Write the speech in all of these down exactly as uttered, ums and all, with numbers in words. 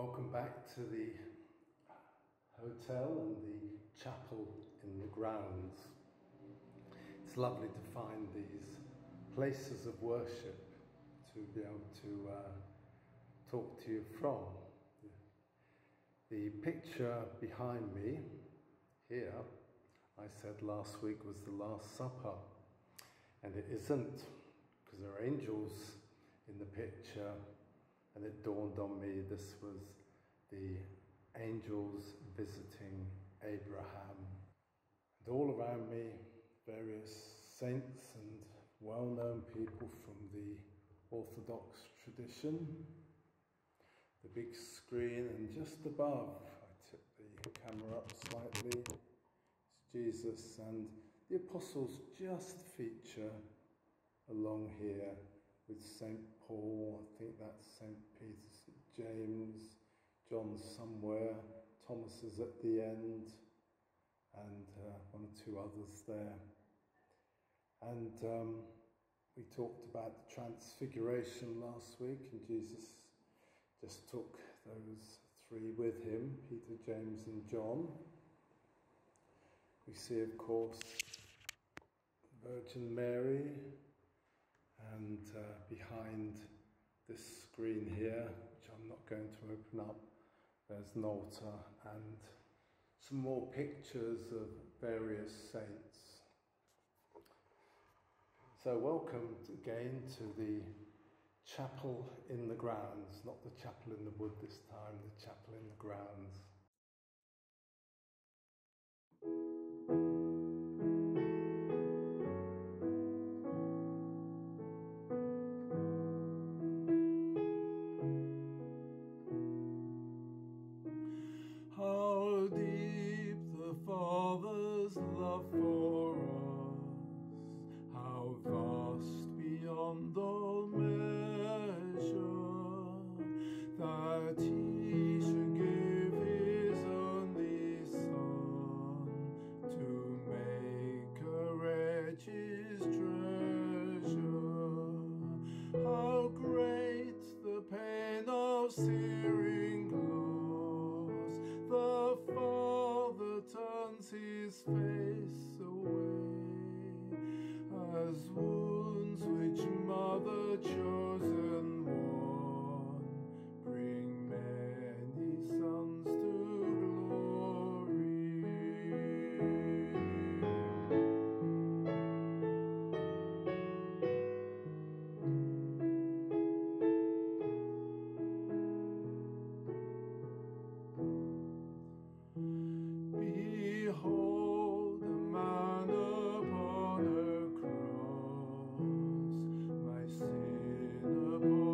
Welcome back to the hotel and the chapel in the grounds. It's lovely to find these places of worship to be able to uh, talk to you from. The picture behind me here, I said last week was the Last Supper, and it isn't, because there are angels in the picture. And it dawned on me this was the angels visiting Abraham. And all around me, various saints and well-known people from the Orthodox tradition. The big screen, and just above, I tip the camera up slightly, it's Jesus, and the apostles just feature along here with Saint Paul. I think that's Saint Peter, Saint James, John somewhere, Thomas is at the end, and uh, one or two others there. And um, we talked about the Transfiguration last week, and Jesus just took those three with him, Peter, James and John. We see, of course, the Virgin Mary, and uh, behind this screen here, which I'm not going to open up, there's an altar and some more pictures of various saints. So welcome again to the chapel in the grounds, not the chapel in the wood this time, the chapel in the grounds. How deep the Father's love for us, how vast beyond all measure, that He should give His only Son to make a wretch His treasure. How great the pain of searing gloss, the Father turns His face away, as wounds which Mother chosen one bring many sons to glory. Behold, a man upon a cross, my sin upon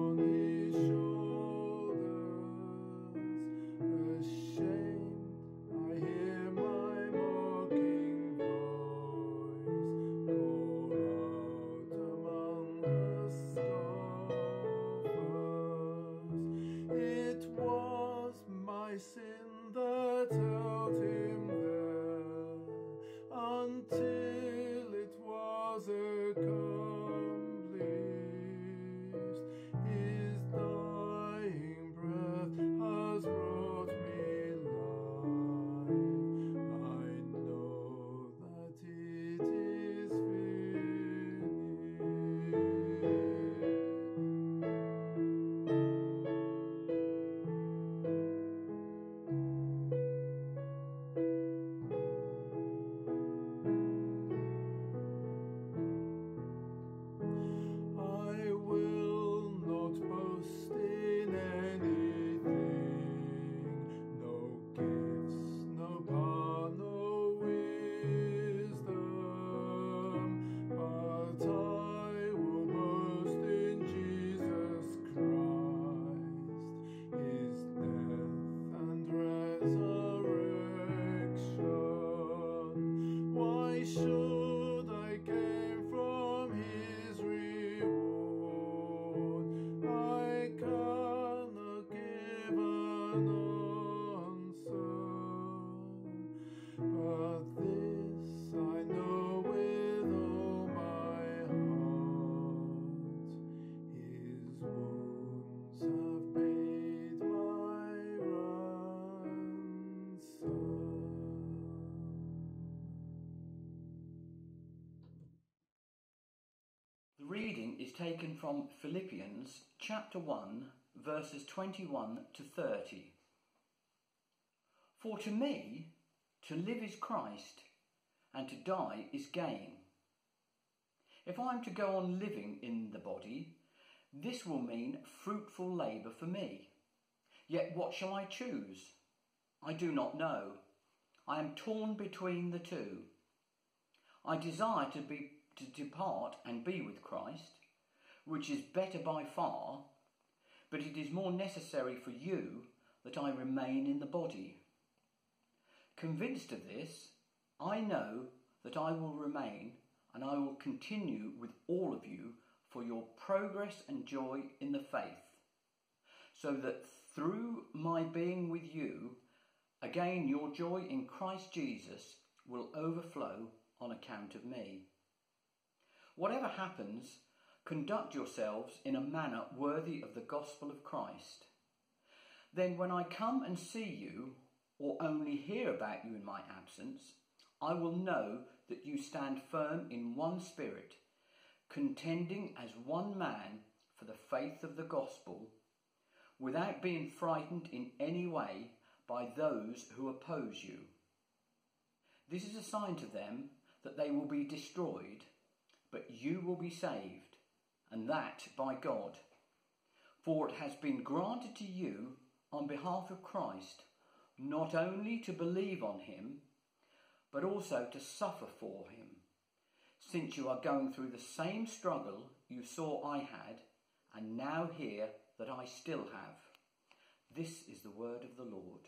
taken from Philippians chapter one, verses twenty-one to thirty. For to me, to live is Christ, and to die is gain. If I am to go on living in the body, this will mean fruitful labour for me. Yet what shall I choose? I do not know. I am torn between the two. I desire to be to depart and be with Christ, which is better by far, but it is more necessary for you that I remain in the body. Convinced of this, I know that I will remain and I will continue with all of you for your progress and joy in the faith, so that through my being with you, again your joy in Christ Jesus will overflow on account of me. Whatever happens, conduct yourselves in a manner worthy of the gospel of Christ. Then when I come and see you, or only hear about you in my absence, I will know that you stand firm in one spirit, contending as one man for the faith of the gospel, without being frightened in any way by those who oppose you. This is a sign to them that they will be destroyed, but you will be saved, and that by God. For it has been granted to you on behalf of Christ, not only to believe on him, but also to suffer for him, since you are going through the same struggle you saw I had, and now hear that I still have. This is the word of the Lord.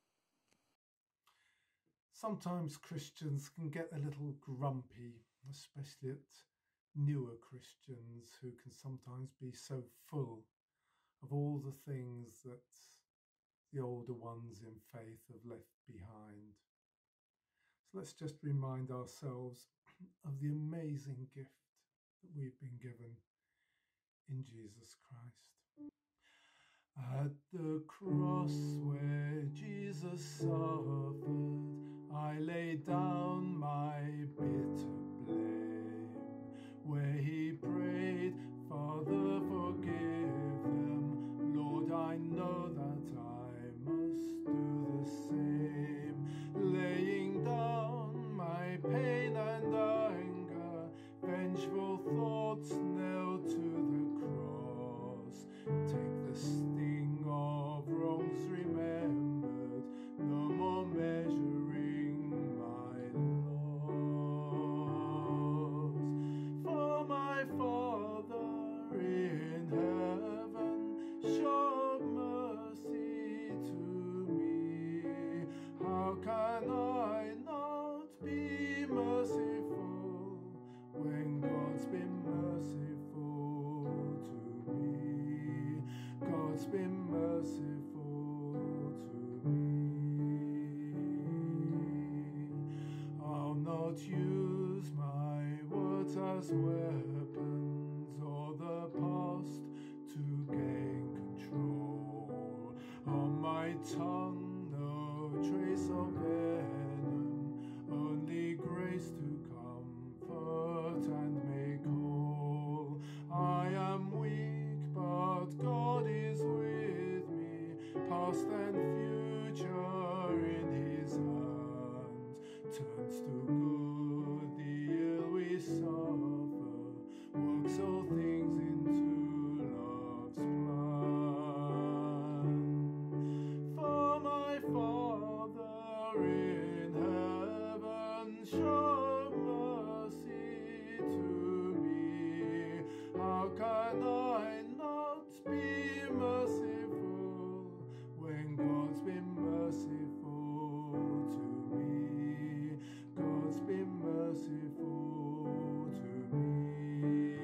Sometimes Christians can get a little grumpy, especially at newer Christians who can sometimes be so full of all the things that the older ones in faith have left behind. So let's just remind ourselves of the amazing gift that we've been given in Jesus Christ. At the cross where Jesus suffered, I laid down my bitter blame, where he prayed, Father, forgive them. Lord, I know that I must do the same, laying down my pain and anger, vengeful thoughts nailed to the cross. Take the sting of wrongs remembered, no more measuring my loss. For my Father in heaven, show mercy to me. How can I not be merciful when God's been merciful to me? God's been merciful to me. I'll not use my words as weapons or the past to gain control. On my tongue no trace of venom, only grace to comfort and make whole. I am weak, but God is with me, past and future in his hands. Turns to good the ill we suffer, works all things into love's plan. For my Father in heaven, show mercy to me. How can I not be merciful when God's been merciful to me? God's been merciful to me.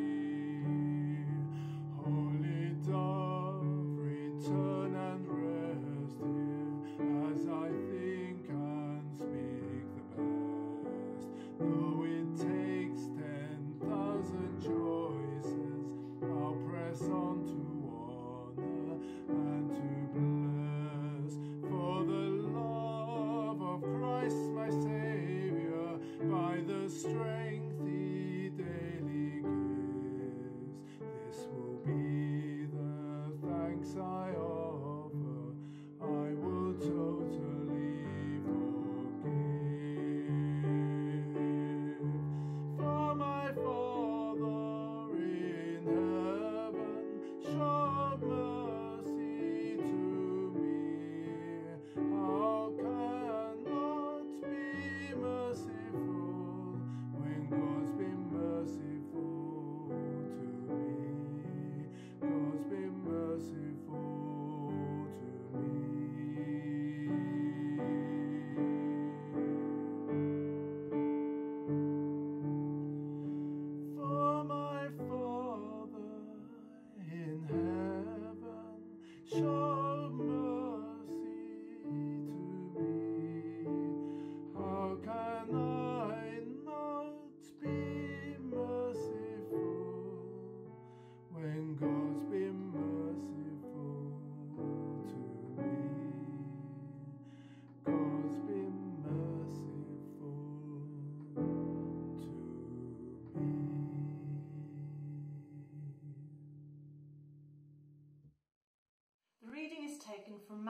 Holy dove, return and rest here as I think and speak the best. Though it takes ten thousand choices, I'll press on to honor and to bless. For the love of Christ my Saviour, by the strength he daily gives,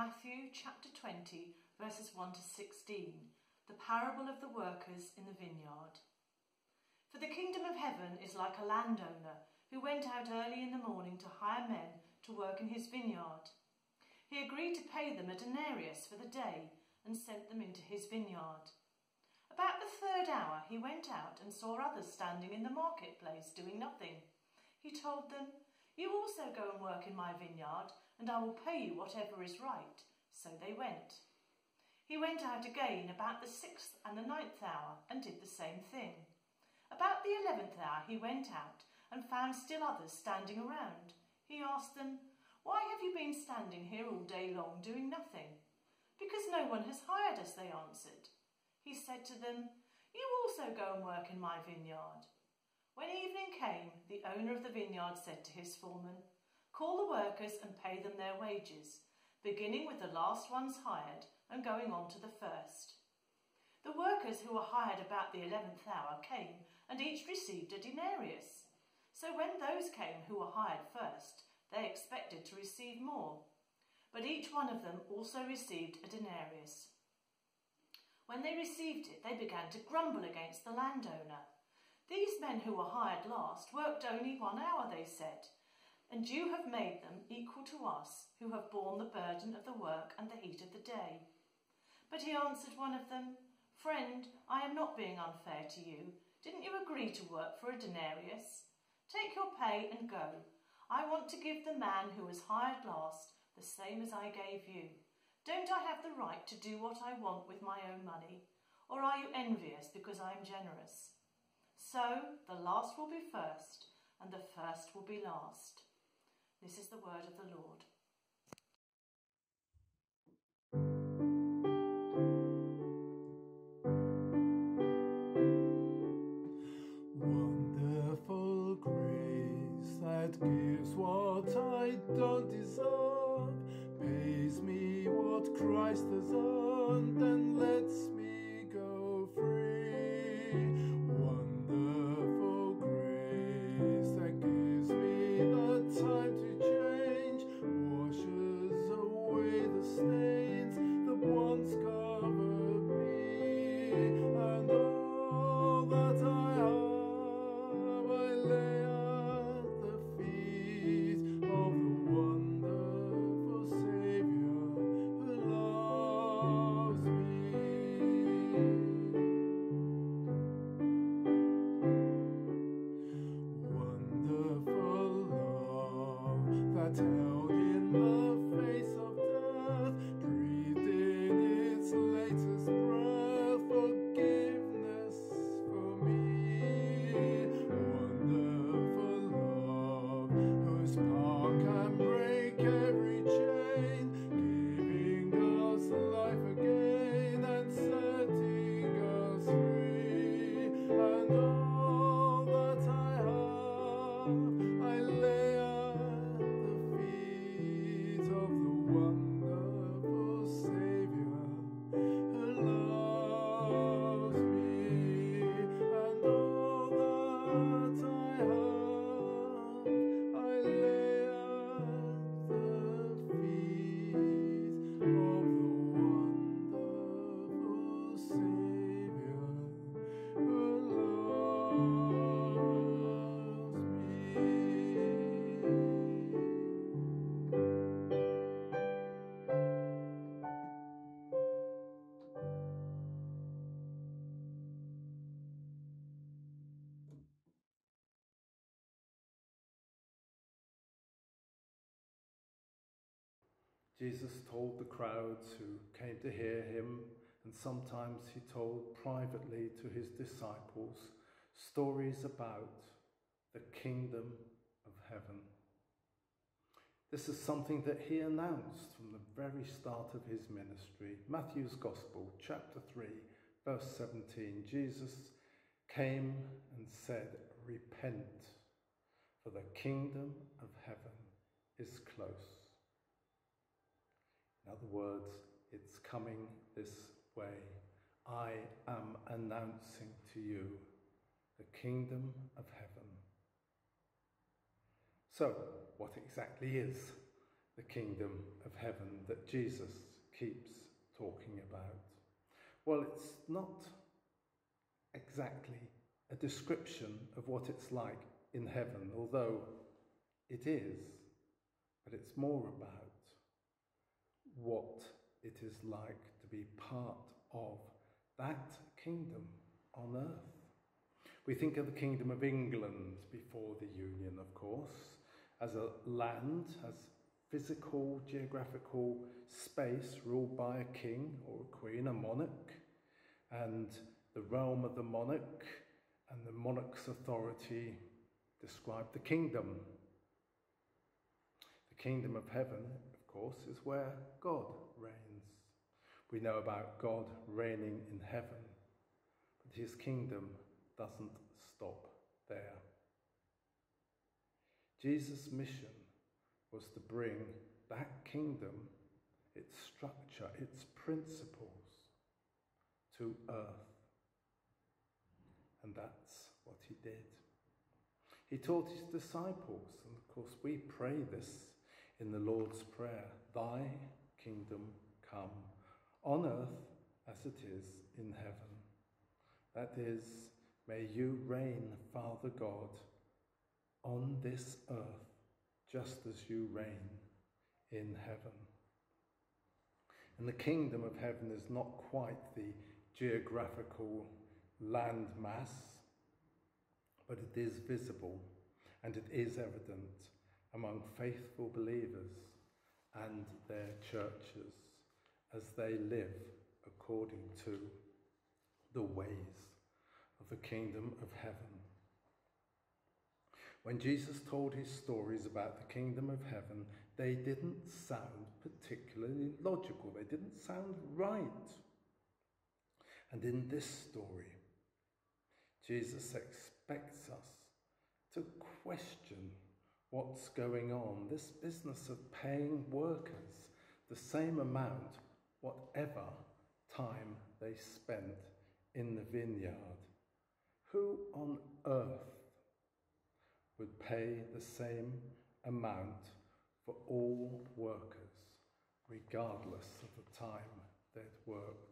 Matthew chapter twenty, verses one to sixteen, the parable of the workers in the vineyard. For the kingdom of heaven is like a landowner who went out early in the morning to hire men to work in his vineyard. He agreed to pay them a denarius for the day and sent them into his vineyard. About the third hour he went out and saw others standing in the marketplace doing nothing. He told them, "You also go and work in my vineyard, and I will pay you whatever is right." So they went. He went out again about the sixth and the ninth hour and did the same thing. About the eleventh hour he went out and found still others standing around. He asked them, "Why have you been standing here all day long doing nothing?" "Because no one has hired us," they answered. He said to them, "You also go and work in my vineyard." When evening came, the owner of the vineyard said to his foreman, "Call the workers and pay them their wages, beginning with the last ones hired and going on to the first." The workers who were hired about the eleventh hour came and each received a denarius. So when those came who were hired first, they expected to receive more. But each one of them also received a denarius. When they received it, they began to grumble against the landowner. "These men who were hired last worked only one hour," they said, "and you have made them equal to us, who have borne the burden of the work and the heat of the day." But he answered one of them, "Friend, I am not being unfair to you. Didn't you agree to work for a denarius? Take your pay and go. I want to give the man who was hired last the same as I gave you. Don't I have the right to do what I want with my own money? Or are you envious because I am generous?" So the last will be first, and the first will be last. This is the word of the Lord. Wonderful grace that gives what I don't deserve, pays me what Christ has earned and lets me go free. Wonderful grace that gives me the time to change, washes away the stains that once covered me, and all that I have I lay at the feet of the wonderful Saviour who loves me. Wonderful love that held in the face of death, breathed in its latest breath forgiveness for me. Wonderful love whose power can break every chain, giving us life again and setting us free. And all that I have I lay at the feet of the wonderful Saviour who loves me. And all that I have I lay at the feet of the wonderful Saviour who loves me. Jesus told the crowds who came to hear him, and sometimes he told privately to his disciples, stories about the kingdom of heaven. This is something that he announced from the very start of his ministry. Matthew's Gospel, chapter three, verse seventeen, Jesus came and said, "Repent, for the kingdom of heaven is close." In other words, it's coming this way. I am announcing to you the kingdom of heaven. So, what exactly is the kingdom of heaven that Jesus keeps talking about? Well, it's not exactly a description of what it's like in heaven, although it is, but it's more about what it is like to be part of that kingdom on earth. We think of the Kingdom of England before the Union, of course, as a land, as physical, geographical space ruled by a king or a queen, a monarch, and the realm of the monarch and the monarch's authority describe the kingdom. The kingdom of heaven, of course, is where God reigns. We know about God reigning in heaven, but his kingdom doesn't stop there. Jesus' mission was to bring that kingdom, its structure, its principles to earth. And that's what he did. He taught his disciples, and of course we pray this in the Lord's Prayer, thy kingdom come, on earth as it is in heaven. That is, may you reign, Father God, on this earth, just as you reign in heaven. And the kingdom of heaven is not quite the geographical land mass, but it is visible and it is evident among faithful believers and their churches as they live according to the ways of the kingdom of heaven. When Jesus told his stories about the kingdom of heaven, they didn't sound particularly logical. They didn't sound right. And in this story, Jesus expects us to question what's going on. This business of paying workers the same amount, whatever time they spent in the vineyard. Who on earth would pay the same amount for all workers, regardless of the time they'd worked?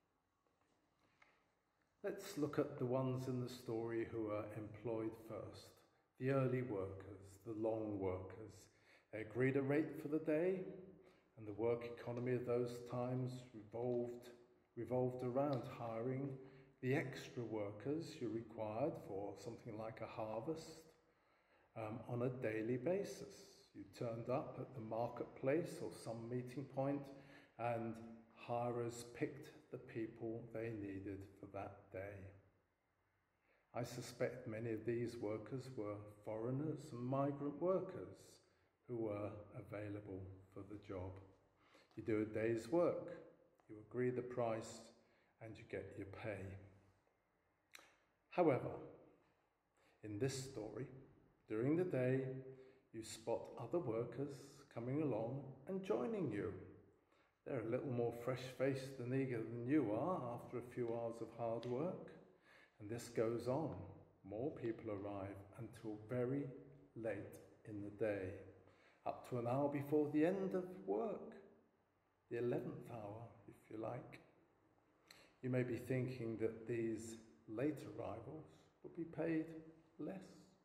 Let's look at the ones in the story who are employed first. The early workers, the long workers. They agreed a rate for the day, and the work economy of those times revolved, revolved around hiring the extra workers you required for something like a harvest um, on a daily basis. You turned up at the marketplace or some meeting point, and hirers picked the people they needed for that day. I suspect many of these workers were foreigners and migrant workers who were available for the job. You do a day's work, you agree the price, and you get your pay. However, in this story, during the day, you spot other workers coming along and joining you. They're a little more fresh-faced and eager than you are after a few hours of hard work. And this goes on. More people arrive until very late in the day, up to an hour before the end of work, the eleventh hour, if you like. You may be thinking that these late arrivals will be paid less.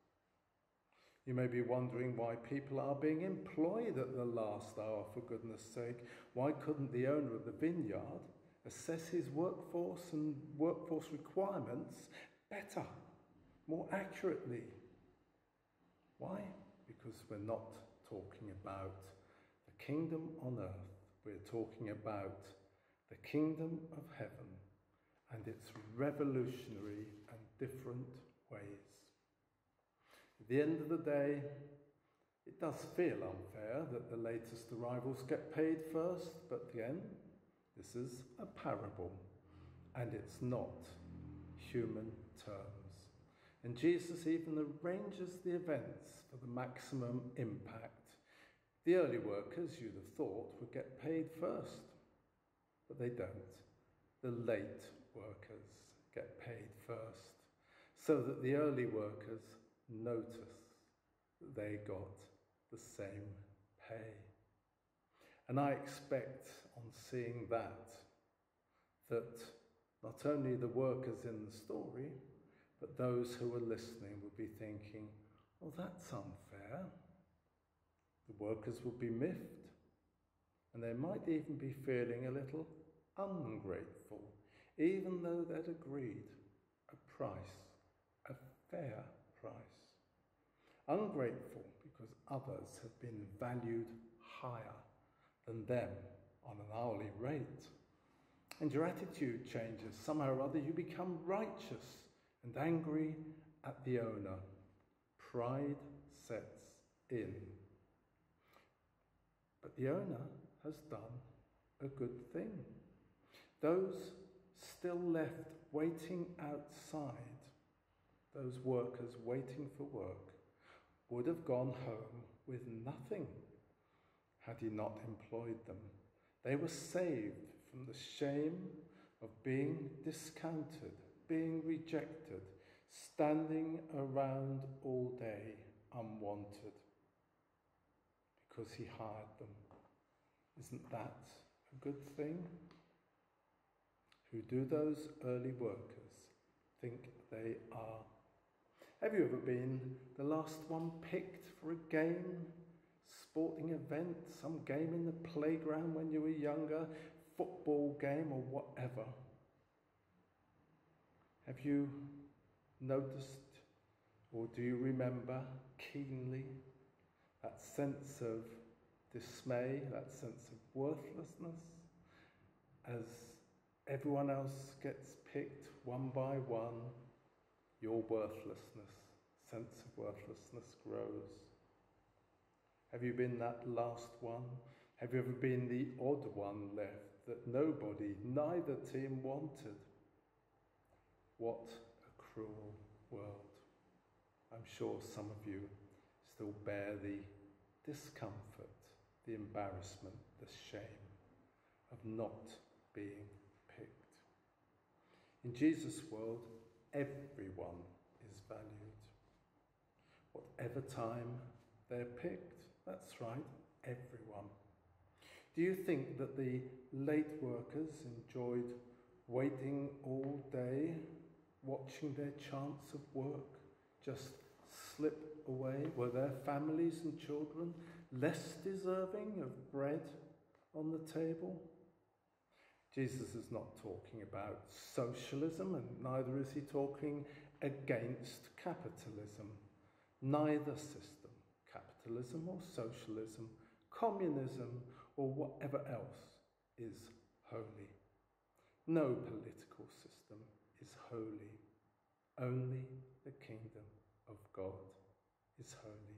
You may be wondering why people are being employed at the last hour, for goodness sake. Why couldn't the owner of the vineyard assess his workforce and workforce requirements better, more accurately? Why? Because we're not talking about the kingdom on earth. We're talking about the kingdom of heaven and its revolutionary and different ways. At the end of the day, it does feel unfair that the latest arrivals get paid first, but again, this is a parable, and it's not human terms. And Jesus even arranges the events for the maximum impact. The early workers, you'd have thought, would get paid first, but they don't. The late workers get paid first, so that the early workers notice that they got the same pay. And I expect on seeing that, that not only the workers in the story, but those who are listening would be thinking, well, that's unfair. The workers would be miffed, and they might even be feeling a little ungrateful, even though they'd agreed a price, a fair price. Ungrateful because others have been valued higher than them on an hourly rate. And your attitude changes. Somehow or other you become righteous and angry at the owner. Pride sets in. But the owner has done a good thing. Those still left waiting outside, those workers waiting for work, would have gone home with nothing had he not employed them. They were saved from the shame of being discounted, being rejected, standing around all day unwanted, because he hired them. Isn't that a good thing? Who do those early workers think they are? Have you ever been the last one picked for a game, sporting event, some game in the playground when you were younger, football game or whatever? Have you noticed, or do you remember keenly that sense of dismay, that sense of worthlessness, as everyone else gets picked one by one? Your worthlessness, sense of worthlessness grows. Have you been that last one? Have you ever been the odd one left that nobody, neither team wanted? What a cruel world. I'm sure some of you still bear the discomfort, the embarrassment, the shame of not being picked. In Jesus' world, everyone is valued. Whatever time they're picked, that's right, everyone. Do you think that the late workers enjoyed waiting all day, watching their chance of work just slip away? Were their families and children less deserving of bread on the table? Jesus is not talking about socialism, and neither is he talking against capitalism. Neither system, capitalism or socialism, communism or whatever else, is holy. No political system is holy. Only the kingdom of God is holy.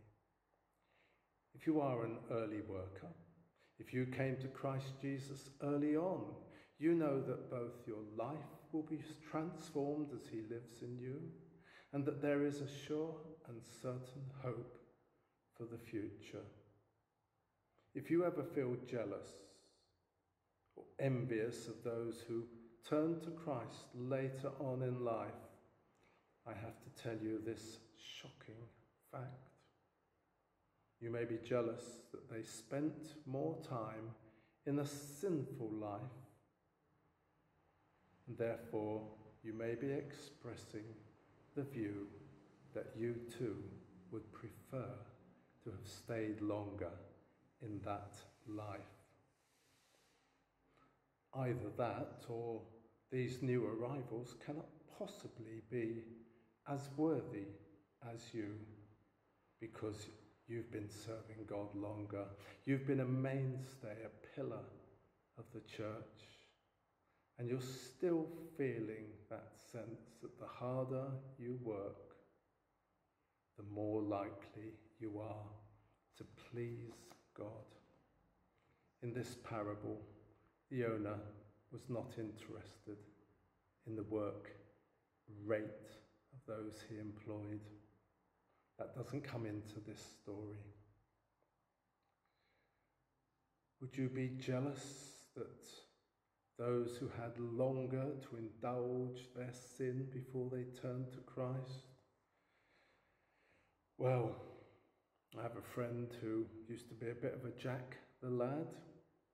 If you are an early worker, if you came to Christ Jesus early on, you know that both your life will be transformed as he lives in you, and that there is a sure and certain hope for the future. If you ever feel jealous or envious of those who turn to Christ later on in life, I have to tell you this shocking fact. You may be jealous that they spent more time in a sinful life, and therefore you may be expressing the view that you too would prefer to have stayed longer in that life. Either that or these new arrivals cannot possibly be as worthy as you, because you've been serving God longer. You've been a mainstay, a pillar of the church. And you're still feeling that sense that the harder you work, the more likely you are to please God. In this parable, the owner was not interested in the work rate of those he employed. That doesn't come into this story. Would you be jealous that those who had longer to indulge their sin before they turned to Christ? Well, I have a friend who used to be a bit of a Jack the lad.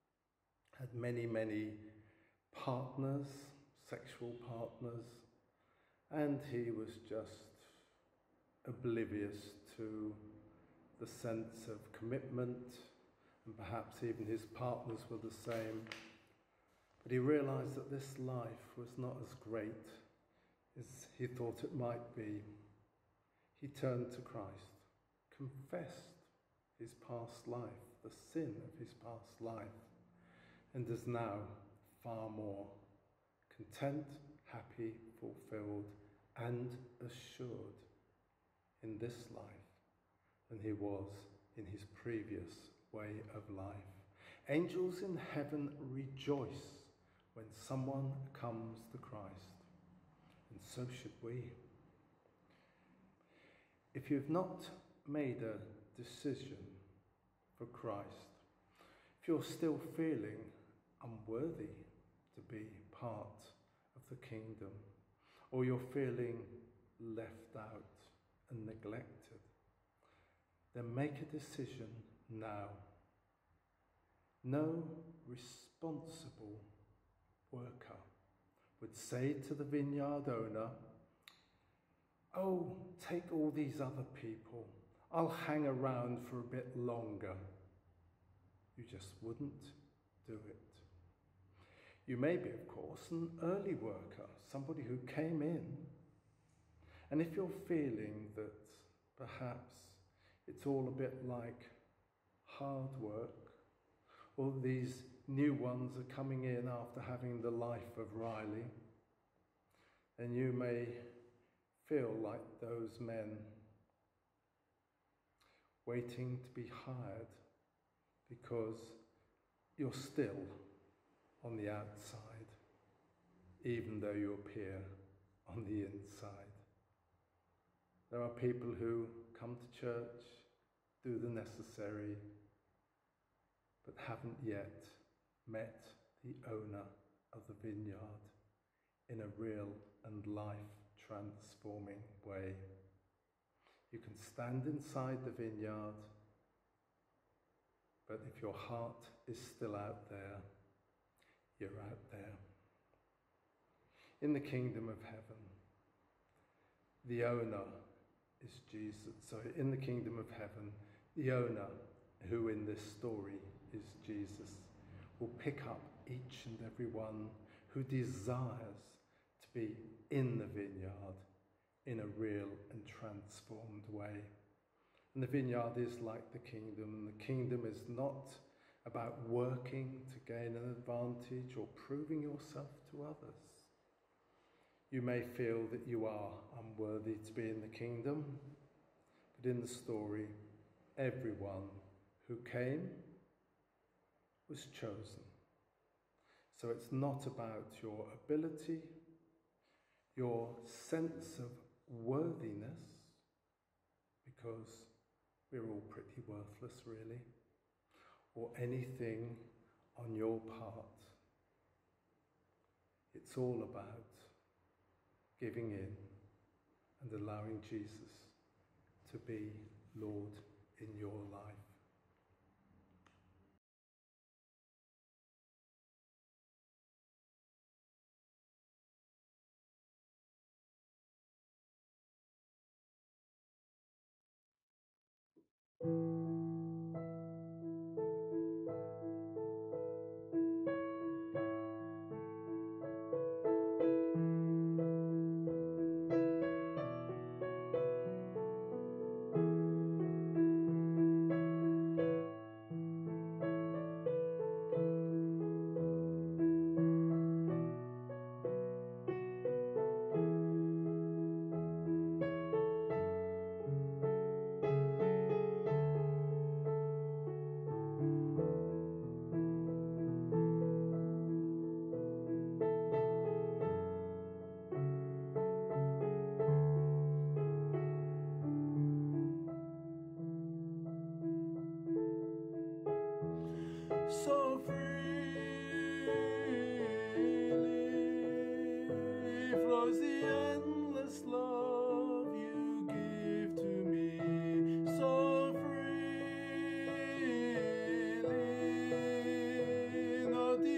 had many, many partners, sexual partners, and he was just oblivious to the sense of commitment, and perhaps even his partners were the same. But he realised that this life was not as great as he thought it might be. He turned to Christ, confessed his past life, the sin of his past life, and is now far more content, happy, fulfilled, and assured in this life than he was in his previous way of life. Angels in heaven rejoice when someone comes to Christ, and so should we. If you've not made a decision for Christ, if you're still feeling unworthy to be part of the kingdom, or you're feeling left out and neglected, then make a decision now. No responsible worker would say to the vineyard owner, "Oh, take all these other people. I'll hang around for a bit longer." You just wouldn't do it. You may be, of course, an early worker, somebody who came in. And if you're feeling that perhaps it's all a bit like hard work, or these new ones are coming in after having the life of Riley, then you may feel like those men waiting to be hired because you're still on the outside, even though you appear on the inside. There are people who come to church, do the necessary, but haven't yet met the owner of the vineyard in a real and life-transforming way. You can stand inside the vineyard, but if your heart is still out there, you're out there. In the kingdom of heaven, the owner is Jesus. So in the kingdom of heaven, the owner, who in this story is Jesus, will pick up each and every one who desires to be in the vineyard in a real and transformed way. And the vineyard is like the kingdom. The kingdom is not about working to gain an advantage or proving yourself to others. You may feel that you are unworthy to be in the kingdom, but in the story, everyone who came was chosen. So it's not about your ability, your sense of worthiness, because we're all pretty worthless really, or anything on your part. It's all about giving in and allowing Jesus to be Lord in your life. So freely flows the endless love you give to me. So freely, no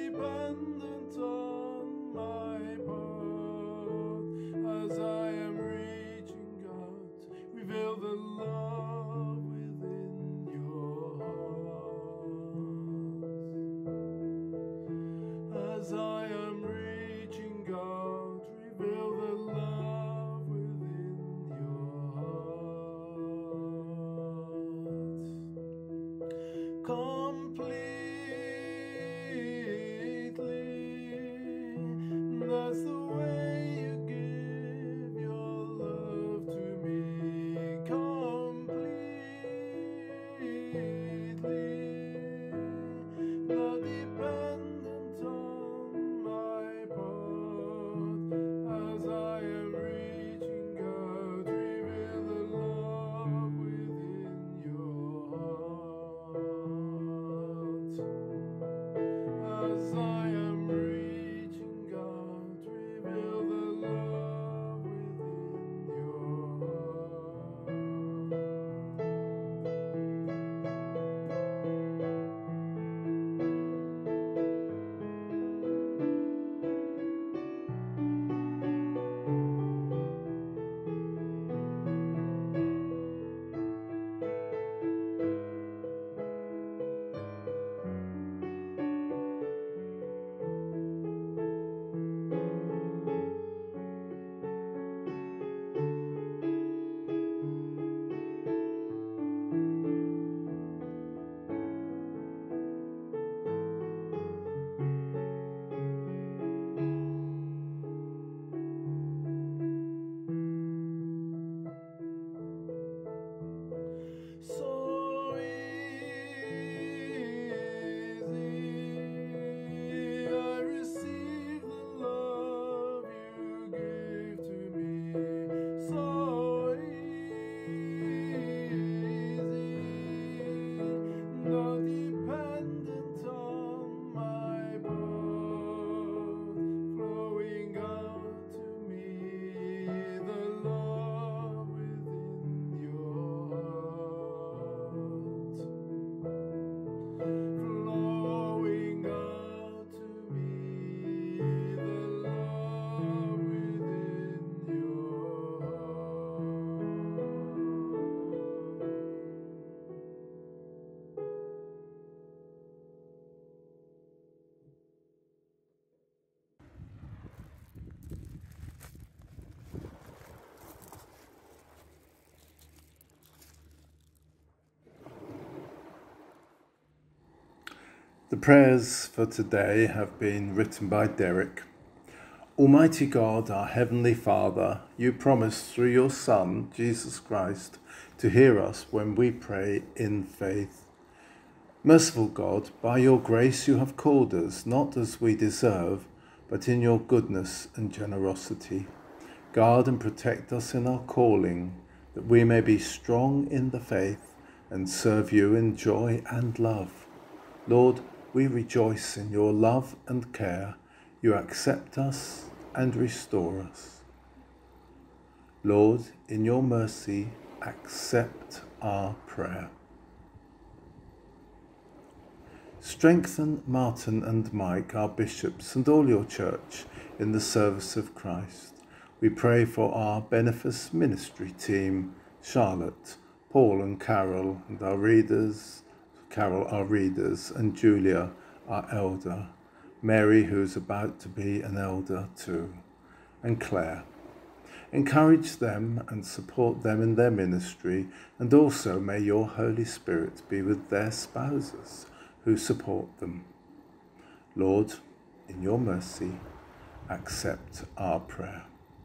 so easy, not dependent on my boat, flowing out to me, the love within your heart, flowing out to me, the love within your The prayers for today have been written by Derek. Almighty God, our Heavenly Father, you promised through your Son, Jesus Christ, to hear us when we pray in faith. Merciful God, by your grace you have called us, not as we deserve, but in your goodness and generosity. Guard and protect us in our calling, that we may be strong in the faith and serve you in joy and love. Lord, we rejoice in your love and care. You accept us and restore us. Lord, in your mercy, accept our prayer. Strengthen Martin and Mike, our bishops, and all your church in the service of Christ. We pray for our benefice ministry team, Charlotte, Paul and Carol, and our readers, Carol, our readers, and Julia, our elder, Mary, who's about to be an elder too, and Claire. Encourage them and support them in their ministry, and also may your Holy Spirit be with their spouses who support them. Lord, in your mercy, accept our prayer.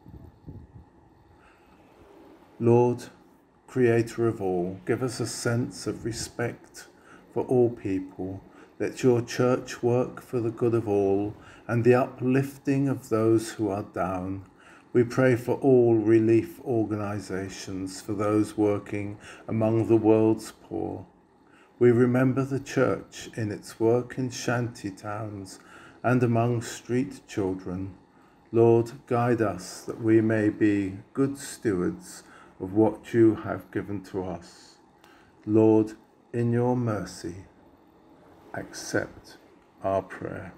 Lord, Creator of all, give us a sense of respect for all people. Let your church work for the good of all and the uplifting of those who are down. We pray for all relief organisations, for those working among the world's poor. We remember the church in its work in shanty towns and among street children. Lord, guide us that we may be good stewards of what you have given to us. Lord, in your mercy, accept our prayer.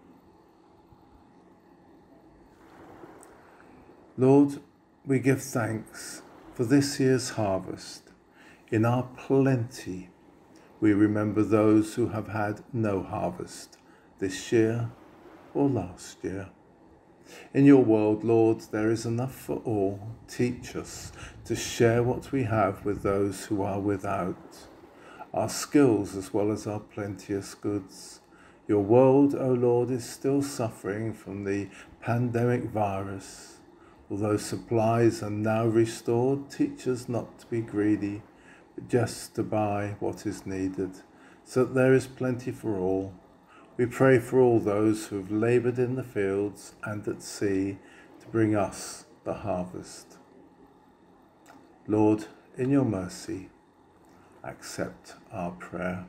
Lord, we give thanks for this year's harvest. In our plenty, we remember those who have had no harvest this year or last year. In your world, Lord, there is enough for all. Teach us to share what we have with those who are without, our skills as well as our plenteous goods. Your world, O Lord, is still suffering from the pandemic virus. Although supplies are now restored, teach us not to be greedy, but just to buy what is needed, so that there is plenty for all. We pray for all those who have laboured in the fields and at sea to bring us the harvest. Lord, in your mercy, accept our prayer.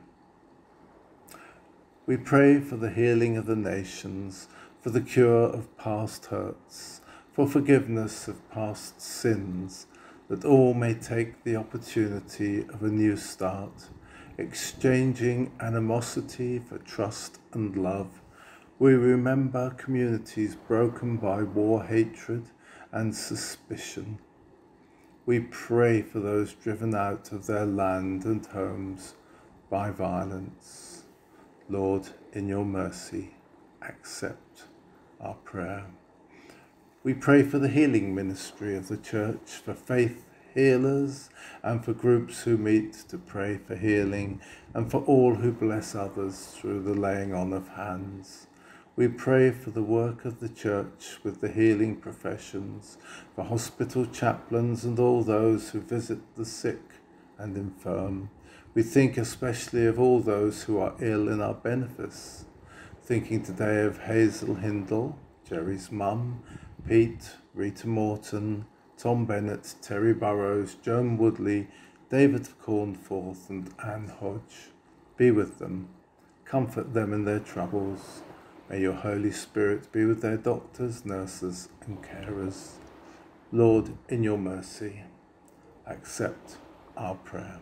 We pray for the healing of the nations, for the cure of past hurts, for forgiveness of past sins, that all may take the opportunity of a new start, exchanging animosity for trust and love. We remember communities broken by war, hatred, and suspicion. We pray for those driven out of their land and homes by violence. Lord, in your mercy, accept our prayer. We pray for the healing ministry of the church, for faith healers, and for groups who meet to pray for healing, and for all who bless others through the laying on of hands. We pray for the work of the church with the healing professions, for hospital chaplains and all those who visit the sick and infirm. We think especially of all those who are ill in our benefice, thinking today of Hazel Hindle, Jerry's mum, Pete, Rita Morton, Tom Bennett, Terry Burrows, Joan Woodley, David Cornforth and Anne Hodge. Be with them. Comfort them in their troubles. May your Holy Spirit be with their doctors, nurses and carers. Lord, in your mercy, accept our prayer.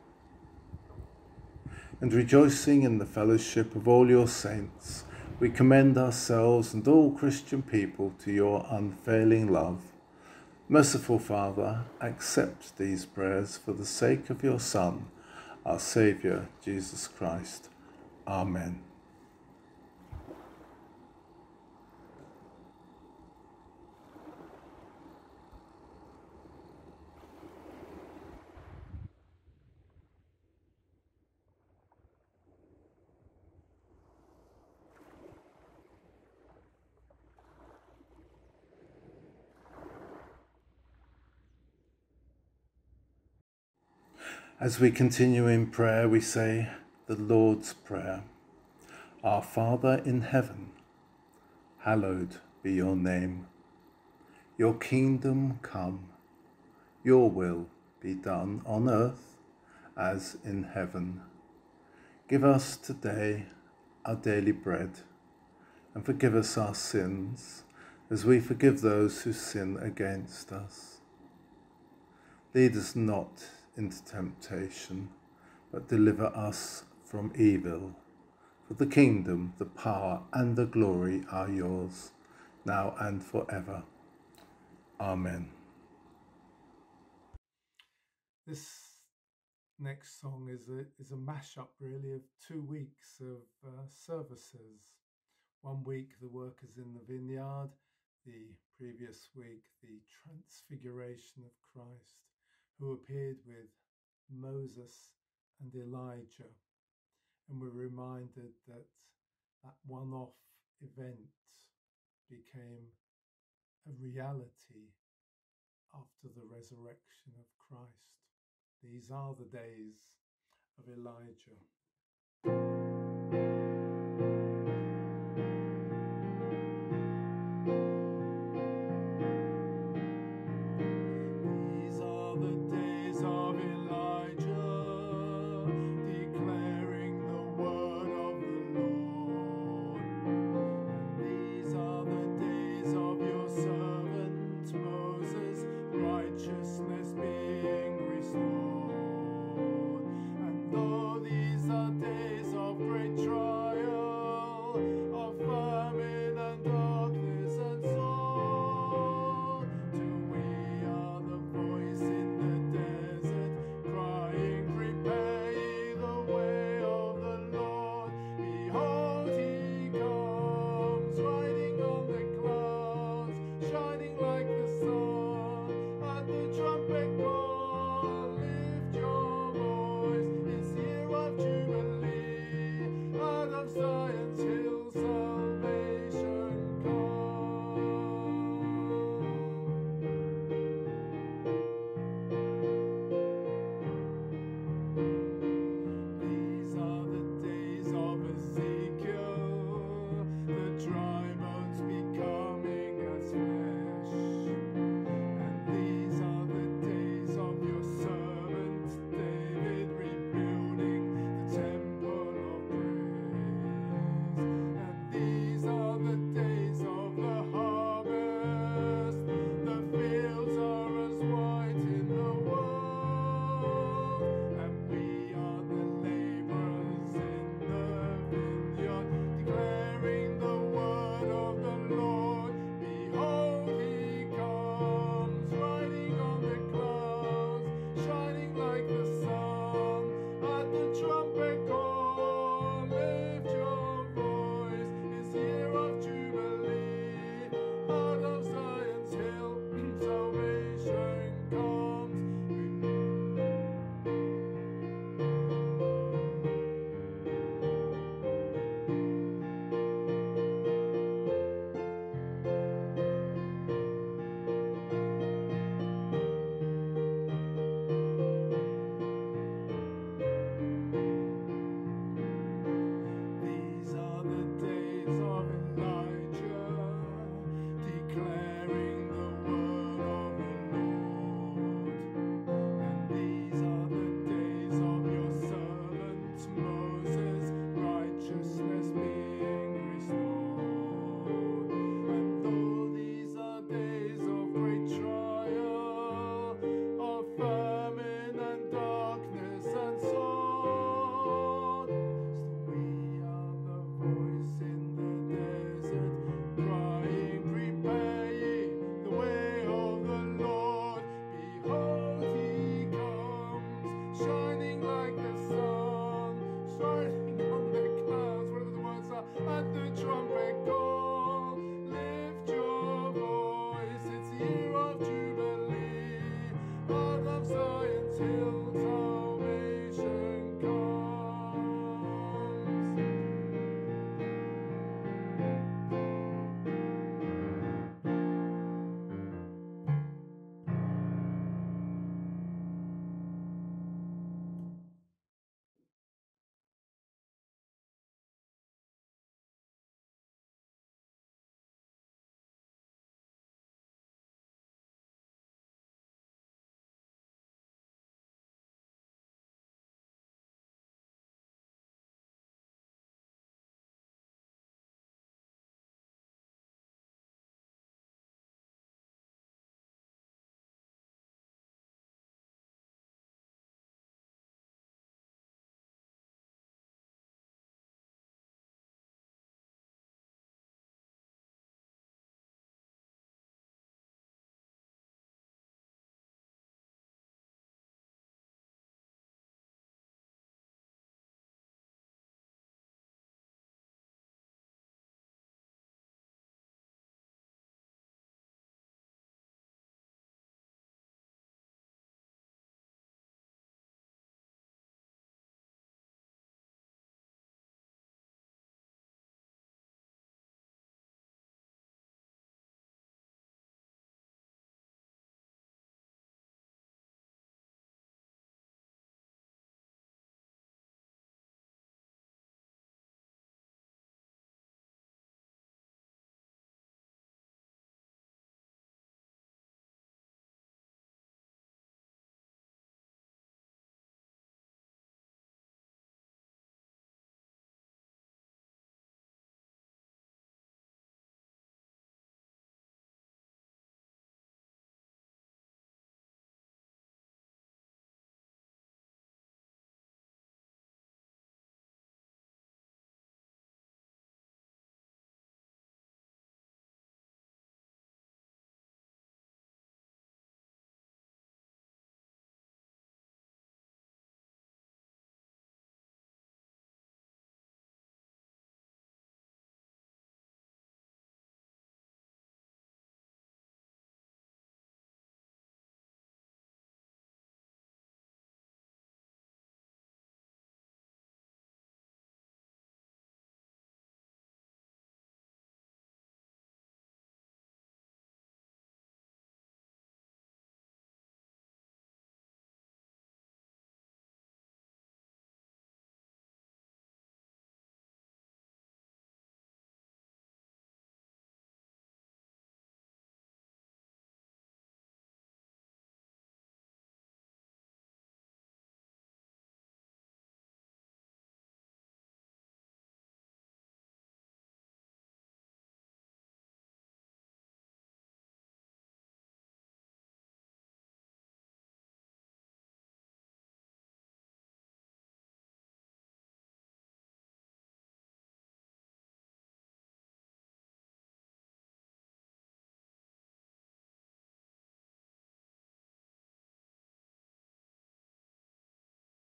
And rejoicing in the fellowship of all your saints, we commend ourselves and all Christian people to your unfailing love. Merciful Father, accept these prayers for the sake of your Son, our Saviour, Jesus Christ. Amen. As we continue in prayer, we say the Lord's Prayer. Our Father in heaven, hallowed be your name. Your kingdom come, your will be done on earth as in heaven. Give us today our daily bread, and forgive us our sins as we forgive those who sin against us. Lead us not into temptation, but deliver us from evil. For the kingdom, the power and the glory are yours, now and forever. Amen. This next song is a, is a mashup really of two weeks of uh, services. One week the workers in the vineyard, the previous week the transfiguration of Christ, who appeared with Moses and Elijah. And we're reminded that that one-off event became a reality after the resurrection of Christ. These are the days of Elijah.